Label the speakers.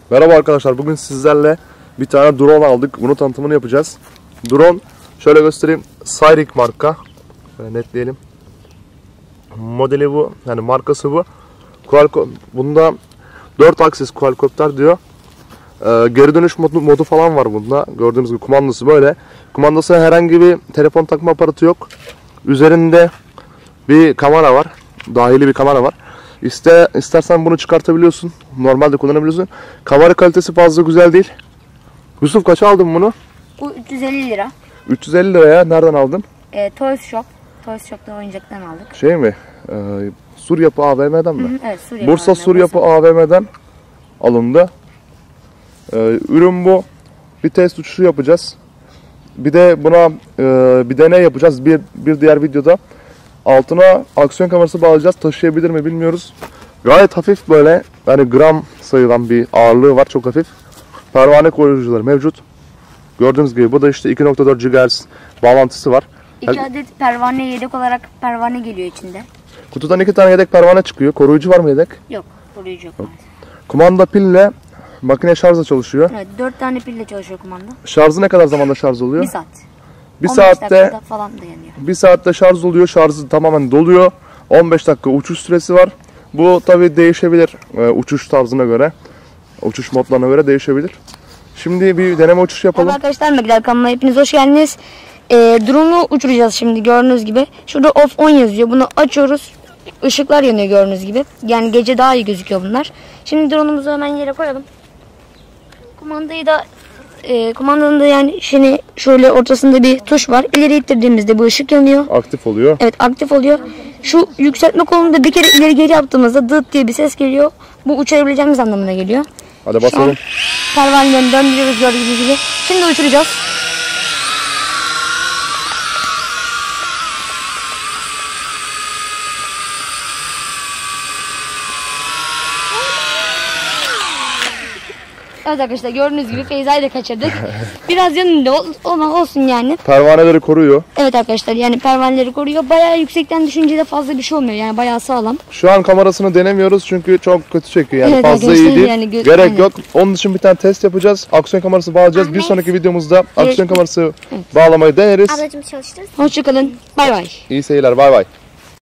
Speaker 1: Merhaba arkadaşlar, bugün sizlerle bir tane drone aldık. Bunun tanıtımını yapacağız. Drone, şöyle göstereyim. Cyric marka. Şöyle netleyelim. Modeli bu, yani markası bu. Bunda 4 aksis quadcopter diyor. Geri dönüş modu falan var bunda. Gördüğünüz gibi kumandası böyle. Kumandası herhangi bir telefon takma aparatı yok. Üzerinde bir kamera var. Dahili bir kamera var. İstersen bunu çıkartabiliyorsun. Normalde kullanabiliyorsun. Kamera kalitesi fazla güzel değil. Yusuf, kaça aldın bunu?
Speaker 2: Bu 350 lira.
Speaker 1: 350 liraya. Nereden aldın?
Speaker 2: Toys Shop. Toys Shop'ta oyuncaktan aldık.
Speaker 1: Şey mi? Sur Yapı AVM'den mi?
Speaker 2: Hı, evet, Sur Yapı
Speaker 1: Bursa
Speaker 2: AVM,
Speaker 1: Sur Yapı AVM'den alındı. Ürün bu. Bir test uçuşu yapacağız. Bir de buna bir deney yapacağız. Bir diğer videoda altına aksiyon kamerası bağlayacağız. Taşıyabilir mi bilmiyoruz. Gayet hafif böyle. Yani gram sayılan bir ağırlığı var. Çok hafif. Pervane koruyucuları mevcut. Gördüğünüz gibi bu da işte 2.4 GHz bağlantısı var.
Speaker 2: 2 adet pervane, yedek olarak pervane geliyor içinde.
Speaker 1: Kutudan 2 tane yedek pervane çıkıyor. Koruyucu var mı yedek?
Speaker 2: Yok, koruyucu yok.
Speaker 1: Kumanda pille, makine şarjla çalışıyor.
Speaker 2: Evet, 4 tane pille çalışıyor kumanda.
Speaker 1: Şarjı ne kadar zamanda şarj oluyor?
Speaker 2: 1 saat.
Speaker 1: Bir
Speaker 2: 15
Speaker 1: saatte
Speaker 2: dakikada falan dayanıyor.
Speaker 1: 1 saatte şarj oluyor. Şarjı tamamen doluyor. 15 dakika uçuş süresi var. Bu tabi değişebilir uçuş tarzına göre. Uçuş modlarına göre değişebilir. Şimdi bir deneme uçuş yapalım.
Speaker 2: Merhaba arkadaşlar, Megler kanalına hepiniz hoş geldiniz. Drone'u uçuracağız şimdi gördüğünüz gibi. Şurada off on yazıyor. Bunu açıyoruz. Işıklar yanıyor gördüğünüz gibi. Yani gece daha iyi gözüküyor bunlar. Şimdi drone'umuzu hemen yere koyalım. Kumandayı da kumandanın da yani şimdi şöyle ortasında bir tuş var. İleri ittirdiğimizde bu ışık yanıyor.
Speaker 1: Aktif oluyor.
Speaker 2: Evet, aktif oluyor. Şu yükseltme kolunu da bir kere ileri geri yaptığımızda dıt diye bir ses geliyor. Bu uçabileceğimiz anlamına geliyor.
Speaker 1: Hadi basalım.
Speaker 2: Pervanelerini döndürüyoruz gördüğünüz gibi. Şimdi uçuracağız. Evet arkadaşlar, gördüğünüz gibi Feyza'yı da kaçırdık. Biraz yanında olsun yani.
Speaker 1: Pervaneleri koruyor.
Speaker 2: Evet arkadaşlar, yani pervaneleri koruyor. Bayağı yüksekten düşünce de fazla bir şey olmuyor. Yani bayağı sağlam.
Speaker 1: Şu an kamerasını denemiyoruz çünkü çok kötü çekiyor. Yani
Speaker 2: evet,
Speaker 1: fazla iyi değil.
Speaker 2: Yani
Speaker 1: gerek yok. Onun için bir tane test yapacağız. Aksiyon kamerası bağlayacağız. Bir sonraki videomuzda aksiyon kamerası bağlamayı deneriz.
Speaker 2: Hoşçakalın. Bay bay.
Speaker 1: İyi seyirler. Bay bay.